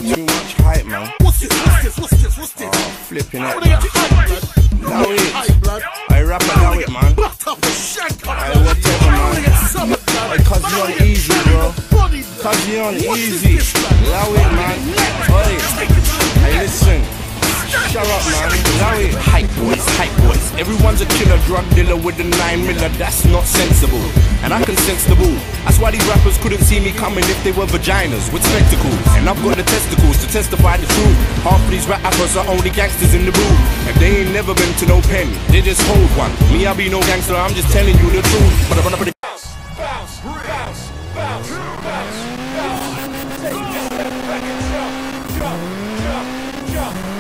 Too much hype, man. What's this? Oh, flipping it, man. Allow it. I rap allow it, man. I whatever, man. Cause you on easy, bro. Cause you on easy. Allow it, man. Oi. Hey, listen. Shut up, man. Allow it. Hype boys. Everyone's a killer drug dealer with a 9 miller. That's not sensible. And I can sense the bull. That's why these rappers couldn't see me coming if they were vaginas with spectacles. And I've got the testicles to testify the truth. Half of these rappers are only gangsters in the booth. If they ain't never been to no pen, they just hold one. Me, I be no gangster, I'm just telling you the truth. But I run up with the bounce. Take a step back and jump.